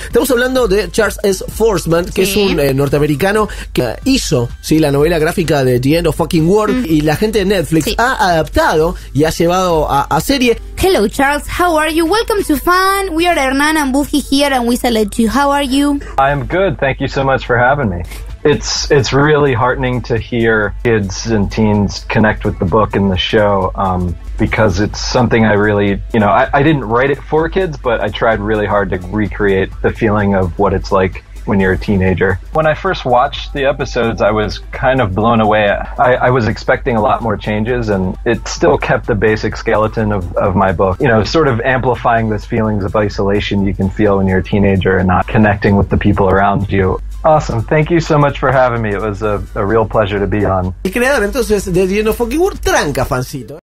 Estamos hablando de Charles S. Forsman, que es un norteamericano que hizo la novela gráfica de The End of Fucking World, y la gente de Netflix ha adaptado y ha llevado a serie. Hello Charles, how are you? Welcome to Fun. We are Hernan and Buffy here and we select you. How are you? I'm good. Thank you so much for having me. It's really heartening to hear kids and teens connect with the book and the show, because it's something I really, I didn't write it for kids, but I tried really hard to recreate the feeling of what it's like when you're a teenager. When I first watched the episodes, I was kind of blown away. I was expecting a lot more changes, and it still kept the basic skeleton of my book, sort of amplifying those feelings of isolation you can feel when you're a teenager and not connecting with the people around you. Awesome. Thank you so much for having me. It was a real pleasure to be on. El creador entonces de The End of Fucking World tranca, fancito.